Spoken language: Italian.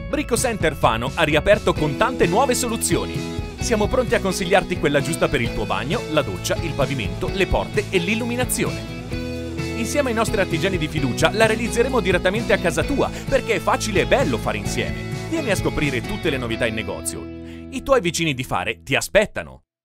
Brico Center Fano ha riaperto con tante nuove soluzioni. Siamo pronti a consigliarti quella giusta per il tuo bagno, la doccia, il pavimento, le porte e l'illuminazione. Insieme ai nostri artigiani di fiducia la realizzeremo direttamente a casa tua, perché è facile e bello fare insieme. Vieni a scoprire tutte le novità in negozio. I tuoi vicini di fare ti aspettano.